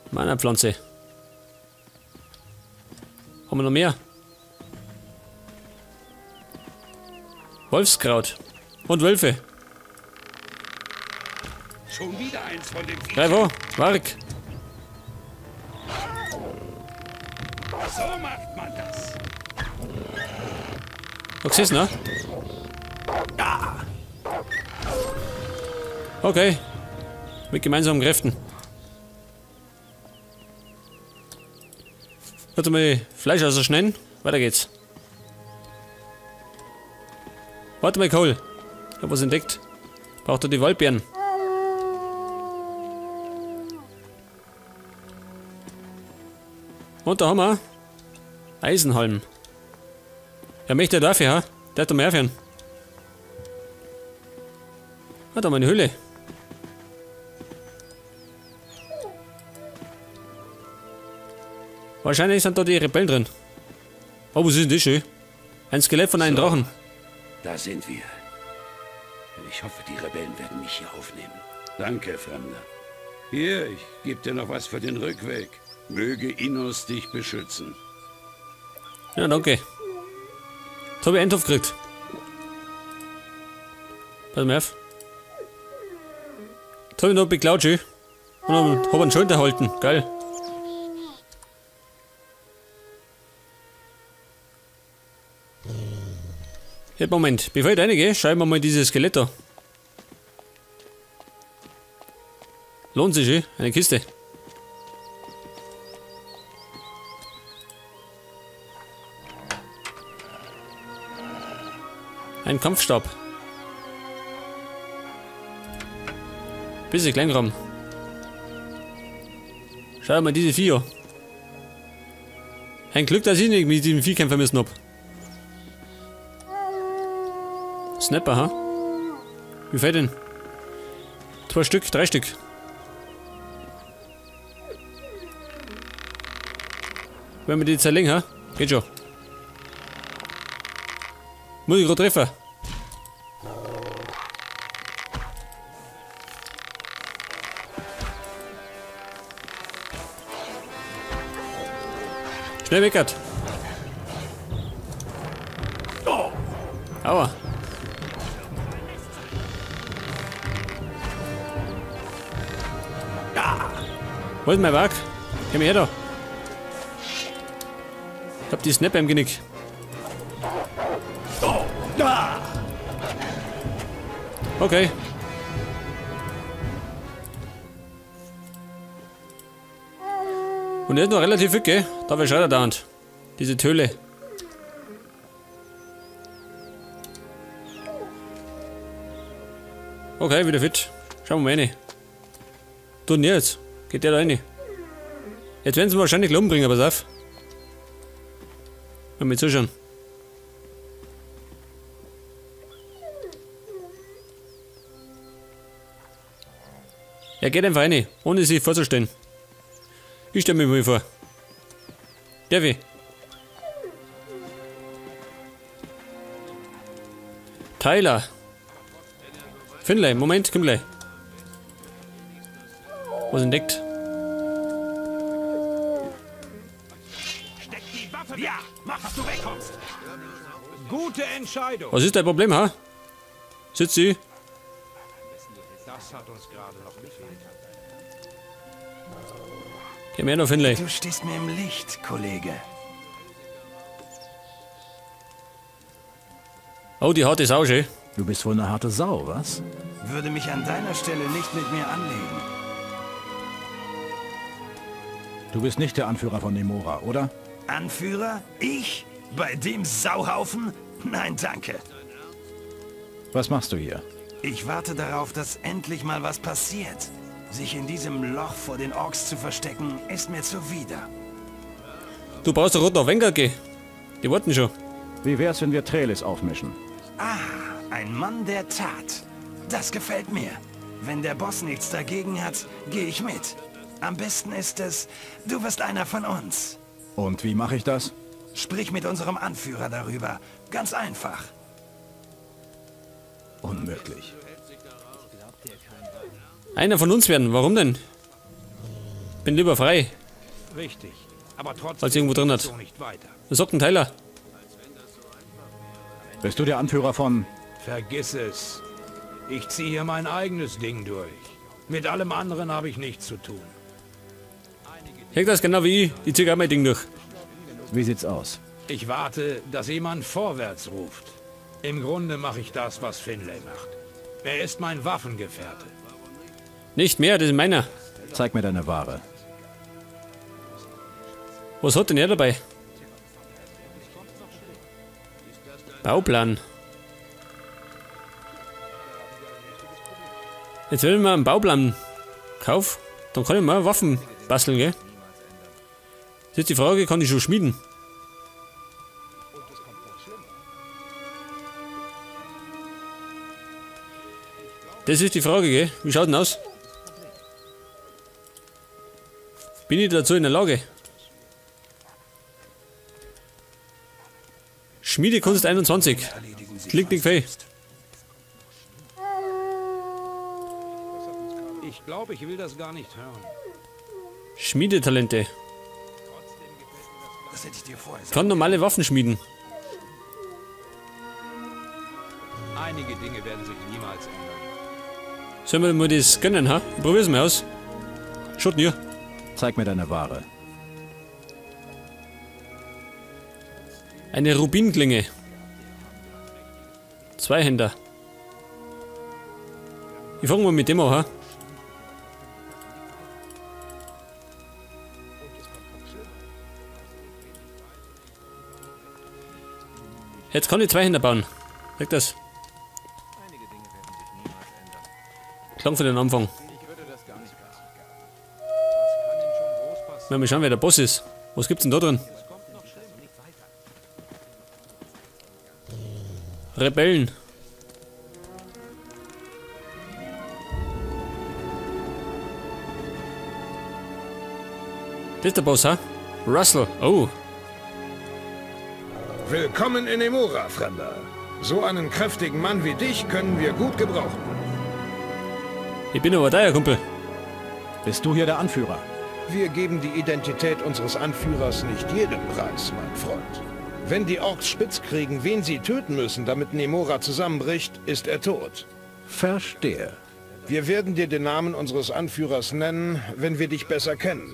Mana-Pflanze. Haben wir noch mehr? Wolfskraut. Und Wölfe. Schon wieder eins von den Viechern. Gleich wo? Wark. So macht man das. Was ist ne? Okay. Mit gemeinsamen Kräften. Warte mal, Fleisch also schnell. Weiter geht's. Warte mal, Cole. Ich hab was entdeckt. Braucht er die Waldbeeren. Und da haben wir Eisenhalm. Ja, möchte er dafür, ha? Der hat doch mehr für. Ah, da haben wir eine Höhle. Wahrscheinlich sind da die Rebellen drin. Oh, was ist denn das schön? Ein Skelett von einem Drachen. Da sind wir. Ich hoffe, die Rebellen werden mich hier aufnehmen. Danke, Fremder. Hier, ich gebe dir noch was für den Rückweg. Möge Innos dich beschützen. Ja, danke. Jetzt habe ich einen Topf gekriegt. Pass mal auf. Jetzt habe ich noch beklaut, schön. Und habe einen Schulter erhalten. Geil. Jetzt Moment, bevor ich da reingehe, schauen wir mal dieses Skelett da. Lohnt sich, eh? Eine Kiste. Ein Kampfstab. Bisschen Kleinraum. Schau mal diese Viecher. Ein Glück, dass ich nicht mit diesem Vieh kämpfen müssen hab. Snapper, ha? Wie viel denn? 2 Stück, 3 Stück. Wenn wir die zerlegen, ha? Geht schon. Muss ich gerade treffen. Schnell weckert. Aua. Wo ist mein Werk? Komm her da. Ich hab die Snapper im Genick. Okay. Und der ist noch relativ fit, gell? Da wäre schon da Hand. Diese Töle. Okay, wieder fit. Schauen wir mal rein. Du und jetzt. Geht der da rein? Jetzt werden sie wahrscheinlich umbringen, pass auf. Mal mit zuschauen. Er geht einfach rein, ohne sich vorzustellen. Ich stelle mir mal vor. Darf ich? Tyler. Finlay, Moment, komm gleich. Was entdeckt? Steck die Waffe! Ja, mach, dass du wegkommst! Gute Entscheidung. Was ist dein Problem, ha? Sitzt sie? Das hat uns gerade noch gefehlt. Geh her noch, Finlay. Du stehst mir im Licht, Kollege. Oh, die harte Sau, schön. Du bist wohl eine harte Sau, was? Würde mich an deiner Stelle nicht mit mir anlegen. Du bist nicht der Anführer von Nemora, oder? Anführer? Ich? Bei dem Sauhaufen? Nein, danke. Was machst du hier? Ich warte darauf, dass endlich mal was passiert. Sich in diesem Loch vor den Orks zu verstecken, ist mir zuwider. Du brauchst doch rot nach Wenger gehen. Die warten schon. Wie wär's, wenn wir Trailis aufmischen? Ah, ein Mann der Tat. Das gefällt mir. Wenn der Boss nichts dagegen hat, gehe ich mit. Am besten ist es, du wirst einer von uns. Und wie mache ich das? Sprich mit unserem Anführer darüber. Ganz einfach. Unmöglich. Einer von uns werden. Warum denn? Bin lieber frei, Richtig. Aber trotzdem als irgendwo drin hat. so nicht weiter. Was sagt ein Tyler? Bist du der Anführer von... Vergiss es. Ich ziehe hier mein eigenes Ding durch. Mit allem anderen habe ich nichts zu tun. Hängt das genau wie ich. Ich zieh auch mein Ding durch. Wie sieht's aus? Ich warte, dass jemand vorwärts ruft. Im Grunde mache ich das, was Finlay macht. Er ist mein Waffengefährte. Nicht mehr, das ist meiner. Zeig mir deine Ware. Was hat denn er dabei? Bauplan. Jetzt will ich mal einen Bauplan kaufen. Dann kann ich mal Waffen basteln, gell? Jetzt ist die Frage, kann ich schon schmieden? Das ist die Frage, gell? Wie schaut denn aus? Bin ich dazu in der Lage? Schmiedekunst 21. Klingt nicht viel. Ich glaube, ich will das gar nicht hören. Schmiedetalente. Das hätte ich dir vorher sagen. Kann normale Waffen schmieden. Einige Dinge werden sich niemals ändern. Sollen wir mal das gönnen, ha? Ich probier's mal aus. Schaut hier. Zeig mir deine Ware. Eine Rubinklinge. Zweihänder. Ich fange mal mit dem an, ha? Jetzt kann ich Zweihänder bauen. Sagt das. Klang für den Anfang. Mal schauen, wer der Boss ist. Was gibt's denn da drin? Rebellen. Das ist der Boss, ha? Russell. Oh. Willkommen in Nemora, Fremder. So einen kräftigen Mann wie dich können wir gut gebrauchen. Ich bin aber da, Kumpel. Bist du hier der Anführer? Wir geben die Identität unseres Anführers nicht jedem Preis, mein Freund. Wenn die Orks spitz kriegen, wen sie töten müssen, damit Nemora zusammenbricht, ist er tot. Verstehe. Wir werden dir den Namen unseres Anführers nennen, wenn wir dich besser kennen.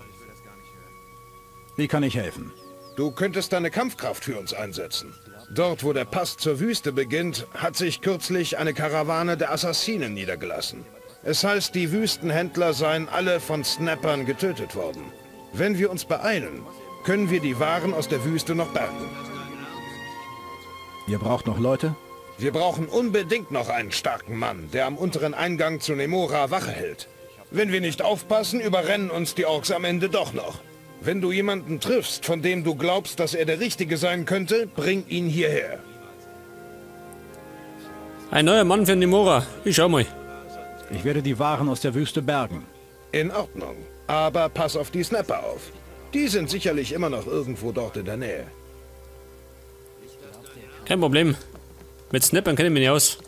Wie kann ich helfen? Du könntest deine Kampfkraft für uns einsetzen. Dort, wo der Pass zur Wüste beginnt, hat sich kürzlich eine Karawane der Assassinen niedergelassen. Es heißt, die Wüstenhändler seien alle von Snappern getötet worden. Wenn wir uns beeilen, können wir die Waren aus der Wüste noch bergen. Ihr braucht noch Leute? Wir brauchen unbedingt noch einen starken Mann, der am unteren Eingang zu Nemora Wache hält. Wenn wir nicht aufpassen, überrennen uns die Orks am Ende doch noch. Wenn du jemanden triffst, von dem du glaubst, dass er der Richtige sein könnte, bring ihn hierher. Ein neuer Mann für Nemora. Ich schau mal. Ich werde die Waren aus der Wüste bergen. In Ordnung. Aber pass auf die Snapper auf. Die sind sicherlich immer noch irgendwo dort in der Nähe. Kein Problem. Mit Snappern kenne ich mich nicht aus.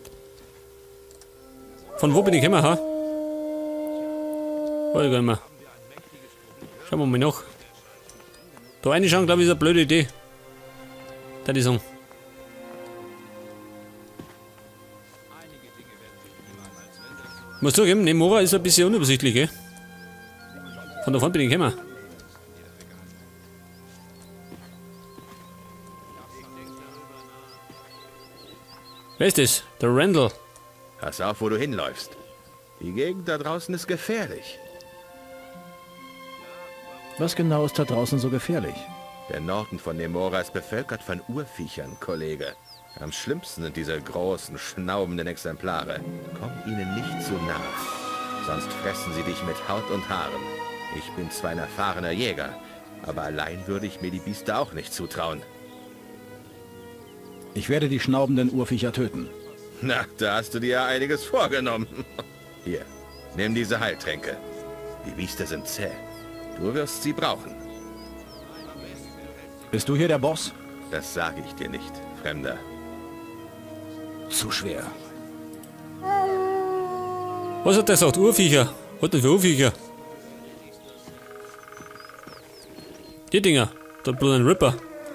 Von wo bin ich immer, ha? Weiß ich gar nicht mehr. Schauen wir mal noch. Da reinschauen, glaube ich, ist eine blöde Idee. Da die sagen. Ich muss zugeben, Nemora ist ein bisschen unübersichtlich, gell? Von da vorne bin ich gekommen. Wer ist das? Der Randall. Pass auf, wo du hinläufst. Die Gegend da draußen ist gefährlich. Was genau ist da draußen so gefährlich? Der Norden von Nemora ist bevölkert von Urviechern, Kollege. Am schlimmsten sind diese großen, schnaubenden Exemplare. Komm ihnen nicht zu nahe, sonst fressen sie dich mit Haut und Haaren. Ich bin zwar ein erfahrener Jäger, aber allein würde ich mir die Biester auch nicht zutrauen. Ich werde die schnaubenden Urviecher töten. Na, da hast du dir ja einiges vorgenommen. Hier, nimm diese Heiltränke. Die Biester sind zäh. Du wirst sie brauchen. Bist du hier der Boss? Das sage ich dir nicht, Fremder. Zu schwer. Was hat der gesagt? Urviecher? Was denn für Urviecher? Die Dinger. Der Blood and Ripper.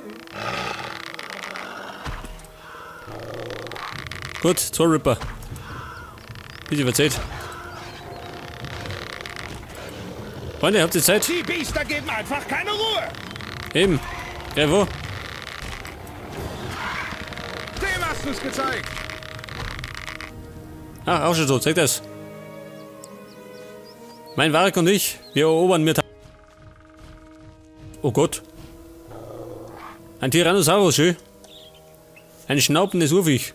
Gut, 2 Ripper. Bitte verzeiht. Freunde, habt ihr Zeit? Die Biester geben einfach keine Ruhe. Eben. Geh wo? Dem hast du's gezeigt. Ach, auch schon so. Zeig das. Mein Varg und ich, wir erobern mir... Oh Gott. Ein Tyrannosaurus, schön. Ein schnaubendes Urviech.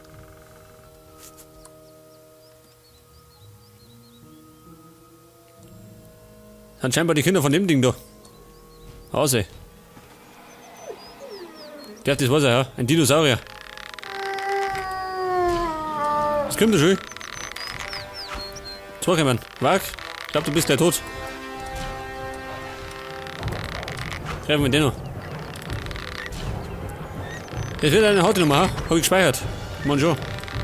Sind scheinbar die Kinder von dem Ding da. Hause. Der hat das Wasser, ja. Ein Dinosaurier. Das kommt da schön. Zwei kommen. Varg, ich glaube, du bist gleich tot. Treffen wir den noch. Das wird eine Hautnummer, ha? Hab ich gespeichert. Mann schon.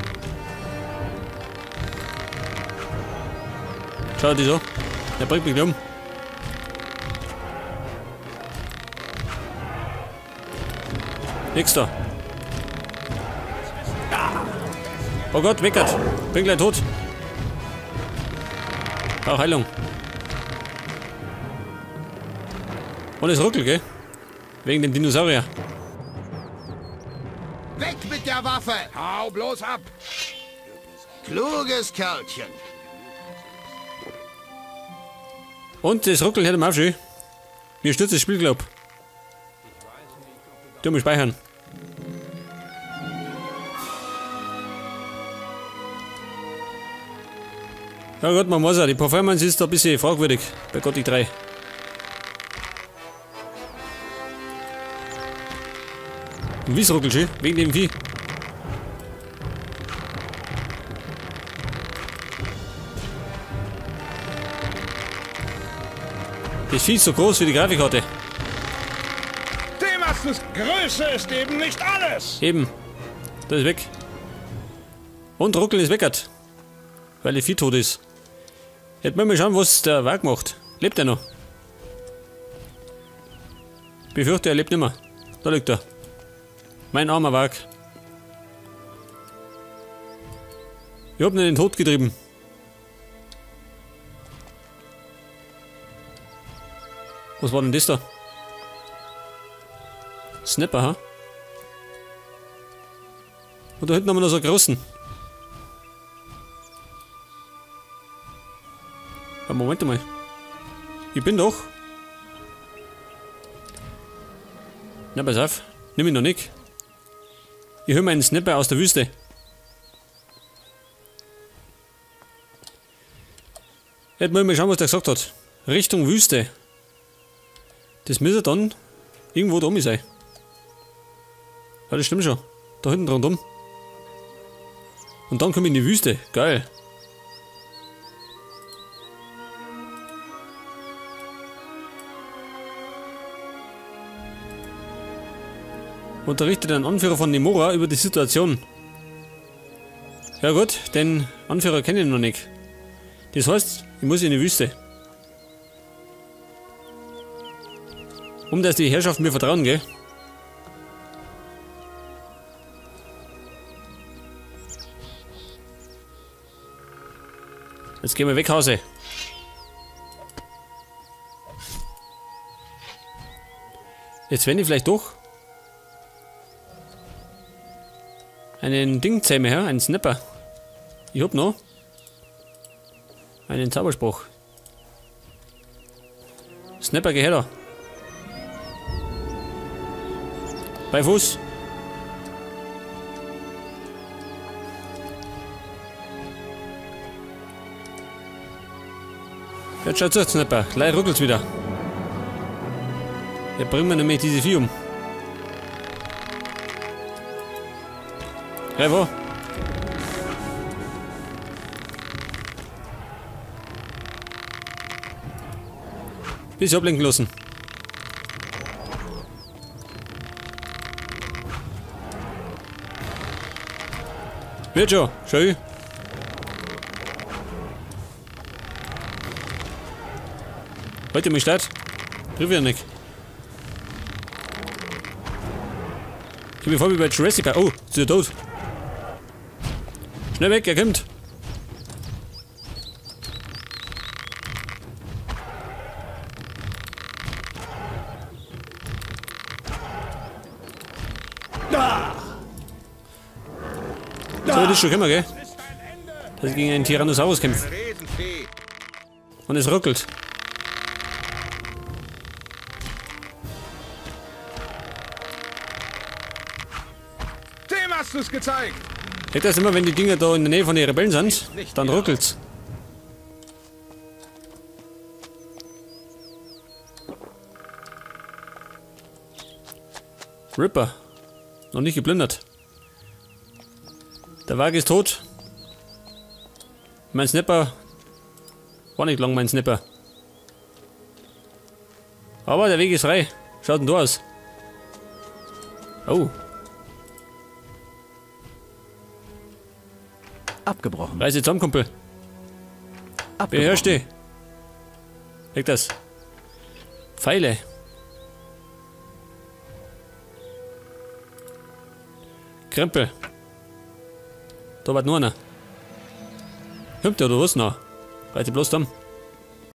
Schau die so. Der bringt mich um. Nix da. Oh Gott, weckert. Bin gleich tot. Auch Heilung. Und es ruckelt, gell? Wegen dem Dinosaurier. Weg mit der Waffe! Hau bloß ab! Kluges Kerlchen. Und das Ruckeln hätte man auch schön. Mir stürzt das Spiel, glaub. Dumme speichern. Ja Gott, man muss ja. Die Performance ist da ein bisschen fragwürdig bei Gothic 3. Und wie es ruckelt schön? Wegen dem Vieh. Das Vieh ist so groß wie die Grafikkarte. Dem hast du's. Größe ist eben nicht alles. Eben. Das ist weg. Und Ruckeln ist weckert. Weil der Vieh tot ist. Jetzt müssen wir schauen, was der Varg macht. Lebt er noch? Ich befürchte, er lebt nicht mehr. Da liegt er. Mein armer Varg. Ich hab ihn in den Tod getrieben. Was war denn das da? Snapper, ha? Und da hinten haben wir noch so einen großen. Ja, Moment mal. Ich bin doch. Na, pass auf. Nimm ihn noch nicht. Ich höre meinen Snapper aus der Wüste. Jetzt müssen wir schauen, was der gesagt hat. Richtung Wüste. Das müsste dann irgendwo da oben sein. Ja, das stimmt schon. Da hinten rundum. Und dann komme ich in die Wüste. Geil. Unterrichtet den Anführer von Nemora über die Situation. Ja gut, den Anführer kenne ich noch nicht. Das heißt, ich muss in die Wüste. Dass die Herrschaften mir vertrauen, gell? Jetzt gehen wir weg, Hause. Jetzt wenn ich vielleicht doch einen Dingzähmer her, einen Snapper. Ich hab noch einen Zauberspruch. Snapper, geh her. Bei Fuß. Jetzt schaut zu, Snapper. Gleich ruckelt's wieder. Jetzt bringen wir nämlich diese Vieh um. Gleich wo? Bis ablenken lassen. Wird schon, schön. Heute mich statt. Triff ich nicht. Ich bin voll wie bei Jurassic Park. Oh, ist er tot. Schnell weg, er kommt. So, das ist schon immer, gell? Dass ich gegen einen Tyrannosaurus kämpfe. Und es ruckelt. Dem hast du es gezeigt! Seht das immer, wenn die Dinger da in der Nähe von den Rebellen sind, dann ruckelt's. Ripper. Noch nicht geplündert. Der Wagen ist tot. Mein Snapper war nicht lang, mein Snapper. Aber der Weg ist frei. Schaut denn da aus? Oh, Abgebrochen. Reise zusammen, Kumpel. Beherrsch dich. Leg das. Pfeile. Krempel. Da war nur einer. Kommt der oder was noch? Reite bloß zusammen.